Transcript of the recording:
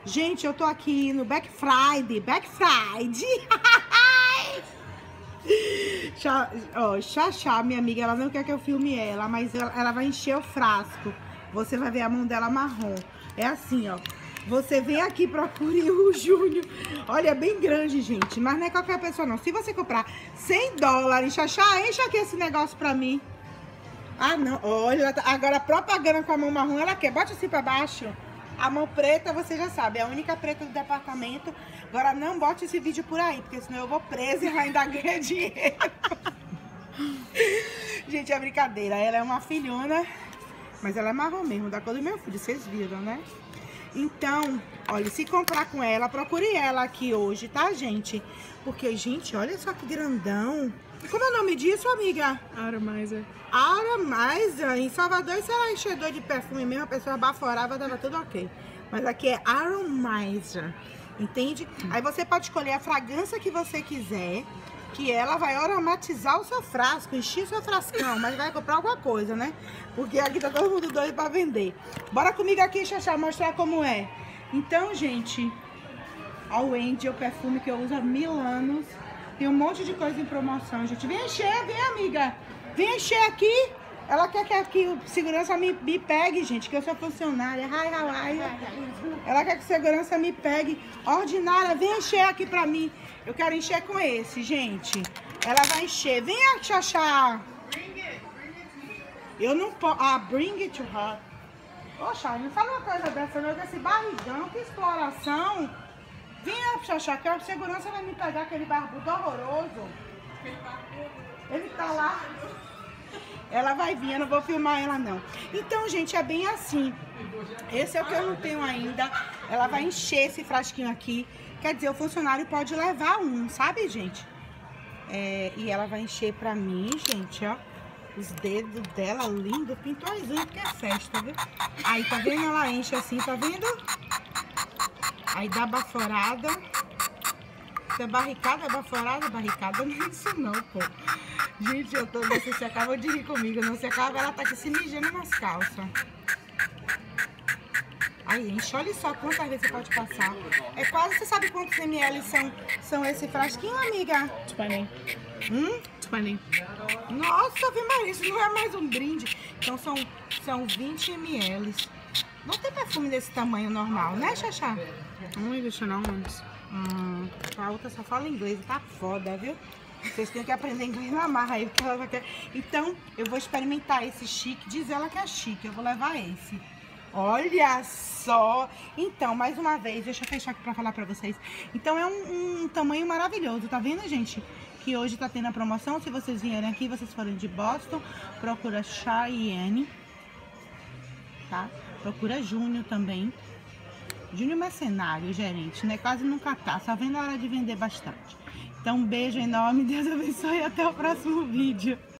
Gente, eu tô aqui no Black Friday. Xaxá, minha amiga, ela não quer que eu filme ela, mas ela vai encher o frasco. Você vai ver a mão dela marrom. É assim, ó. Você vem aqui, procure o Júnior. Olha, é bem grande, gente. Mas não é qualquer pessoa, não. Se você comprar $100, Xaxá, enche aqui esse negócio pra mim. Ah, não. Olha, agora a propaganda com a mão marrom, ela quer. Bote assim pra baixo. A mão preta, você já sabe, é a única preta do departamento. Agora não bote esse vídeo por aí, porque senão eu vou presa e ela ainda ganha dinheiro. Gente, é brincadeira. Ela é uma filhona, mas ela é marrom mesmo, da cor do meu filho, vocês viram, né? Então, olha, se comprar com ela, procure ela aqui hoje, tá, gente? Porque, gente, olha só que grandão. Como é o nome disso, amiga? Atomizer. Atomizer. Em Salvador, isso era enchedor de perfume mesmo, a pessoa baforava, tava tudo ok. Mas aqui é Atomizer, entende? Aí você pode escolher a fragrância que você quiser, que ela vai aromatizar o seu frasco, encher o seu frascão, mas vai comprar alguma coisa, né? Porque aqui tá todo mundo doido pra vender. Bora comigo aqui, Xaxá, mostrar como é. Então, gente, ó, o Angel, perfume que eu uso há 1000 anos. Tem um monte de coisa em promoção, gente. Vem encher, vem, amiga. Vem encher aqui. Ela quer que aqui o segurança me pegue, gente, que eu sou funcionária. Ela quer que o segurança me pegue. Ordinária, vem encher aqui pra mim. Eu quero encher com esse, gente. Ela vai encher. Vem, Xaxá. Eu não posso... Ah, bring it to her. Poxa, não fala uma coisa dessa, não. Desse barrigão, que exploração. Vem, Xaxá, que a segurança vai me pegar aquele barbudo horroroso. Ele tá lá. Ela vai vir, eu não vou filmar ela, não. Então, gente, é bem assim. Esse é o que eu não tenho ainda. Ela vai encher esse frasquinho aqui. Quer dizer, o funcionário pode levar um, sabe, gente? E ela vai encher pra mim, gente, ó. Os dedos dela, lindo. Pintou as unhas porque é festa, viu? Aí, tá vendo? Ela enche assim, tá vendo? Aí dá baforada. Isso é barricada, baforada? Barricada não é isso não, pô. Gente, eu tô... Vocês acabam de rir comigo, não se acaba, ela tá aqui se mijando nas calças. Aí, enche, olha só quantas vezes você pode passar. É quase, você sabe quantos ml são esse frasquinho, amiga? 20. 20. Nossa, Maria, isso não é mais um brinde. Então são 20 ml. Não tem perfume desse tamanho normal, né, Xaxá? Only the Chanel ones. A outra só fala inglês, tá foda, viu? Vocês têm que aprender inglês na marra aí, porque ela quer. Então, eu vou experimentar esse chique. Diz ela que é chique, eu vou levar esse. Olha só! Então, mais uma vez, deixa eu fechar aqui pra falar pra vocês. Então, é um tamanho maravilhoso, tá vendo, gente? Que hoje tá tendo a promoção. Se vocês vierem aqui, vocês forem de Boston, procura Cheyenne, tá? Procura Júnior também. Júnior mercenário, gerente, né? Quase nunca tá, só vendo a hora de vender bastante. Então, um beijo enorme, Deus abençoe e até o próximo vídeo.